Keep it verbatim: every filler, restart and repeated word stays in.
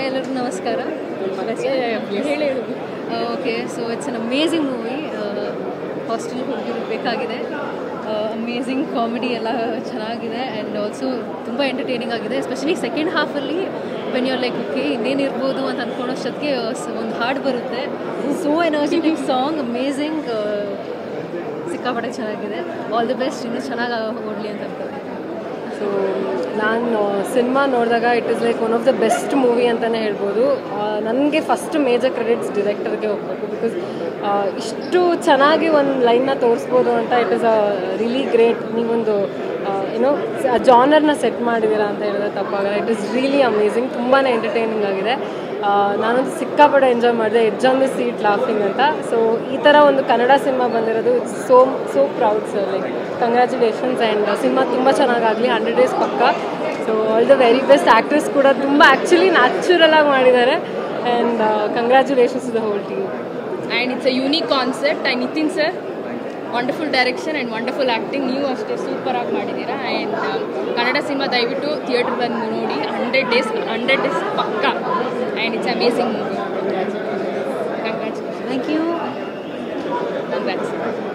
ಎಲ್ಲರಿಗೂ ನಮಸ್ಕಾರ. ಹೇಳಿ okay, so it's an amazing movie. Hostel ಹೋಗಿರಬೇಕಾಗಿದೆ. ಅಮೇಝಿಂಗ್ ಕಾಮಿಡಿ ಎಲ್ಲ ಚೆನ್ನಾಗಿದೆ ಆ್ಯಂಡ್ ಆಲ್ಸೋ ತುಂಬ ಎಂಟರ್ಟೈನಿಂಗ್ ಆಗಿದೆ. ಎಸ್ಪೆಷಲಿ ಸೆಕೆಂಡ್ ಹಾಫಲ್ಲಿ ವೆನ್ ಯೂರ್ ಲೈಕ್ ಓಕೆ ಇನ್ನೇನಿರ್ಬೋದು ಅಂತ ಅಂದ್ಕೊಳ್ಳೋಷ್ಟೊತ್ತಿಗೆ ಒಂದು ಹಾಡು ಬರುತ್ತೆ. ಸೋ ಎನರ್ಜೆಟಿಕ್ ಸಾಂಗ್, ಅಮೇಝಿಂಗ್, ಸಿಕ್ಕಾಪಟ್ಟೆ ಚೆನ್ನಾಗಿದೆ. ಆಲ್ ದಿ ಬೆಸ್ಟ್, ಇನ್ನೂ ಚೆನ್ನಾಗಿ ಓಡಲಿ ಅಂತ ಅನ್ಕೋತೀನಿ. ಸೊ ನಾನು ಸಿನಿಮಾ ನೋಡಿದಾಗ it is like one of the best movie ಅಂತಲೇ ಹೇಳ್ಬೋದು. ನನಗೆ ಫಸ್ಟ್ ಮೇಜರ್ ಕ್ರೆಡಿಟ್ಸ್ ಡಿರೆಕ್ಟರ್ಗೆ ಹೋಗಬೇಕು. ಬಿಕಾಸ್ ಇಷ್ಟು ಚೆನ್ನಾಗಿ ಒಂದು ಲೈನ್ನ ತೋರಿಸ್ಬೋದು ಅಂತ it is a really great. ನೀವೊಂದು ಏನೋ ಜಾನರ್ನ ಸೆಟ್ ಮಾಡಿದ್ದೀರಾ ಅಂತ ಹೇಳಿದ್ರೆ ತಪ್ಪಾಗಲ್ಲ. ಇಟ್ ಇಸ್ ರಿಯಲಿ ಅಮೇಝಿಂಗ್, ತುಂಬಾ ಎಂಟರ್ಟೈನಿಂಗ್ ಆಗಿದೆ. ನಾನೊಂದು ಸಿಕ್ಕಾಪಟ್ಟೆ ಎಂಜಾಯ್ ಮಾಡಿದೆ, edge on the seat laughing ಅಂತ. ಸೊ ಈ ಥರ ಒಂದು ಕನ್ನಡ ಸಿನಿಮಾ ಬಂದಿರೋದು it's so so proud sir. Like congratulations and cinema ತುಂಬ ಚೆನ್ನಾಗಾಗಲಿ, ಹಂಡ್ರೆಡ್ ಡೇಸ್ ಪಕ್ಕ. So all the very best. Actress ಕೂಡ ತುಂಬ ಆ್ಯಕ್ಚುಲಿ ನ್ಯಾಚುರಲಾಗಿ ಮಾಡಿದ್ದಾರೆ and congratulations to the whole team. And it's a unique concept. And Nithin sir wonderful direction and wonderful acting. ನೀವು ಅಷ್ಟೇ ಸೂಪರಾಗಿ ಮಾಡಿದ್ದೀರಾ. ಆ್ಯಂಡ್ ಕನ್ನಡ ಸಿನಿಮಾ ದಯವಿಟ್ಟು ಥಿಯೇಟರ್ ಬಂದು ನೋಡಿ. ಹಂಡ್ರೆಡ್ ಡೇಸ್ ಹಂಡ್ರೆಡ್ ಡೇಸ್ ಪಕ್ಕ. And it's amazing movie. Congratulation. Thank you. Congrats.